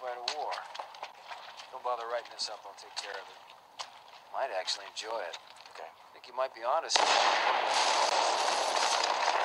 fight a war. Don't bother writing this up, I'll take care of it. Might actually enjoy it. Okay. Think you might be honest.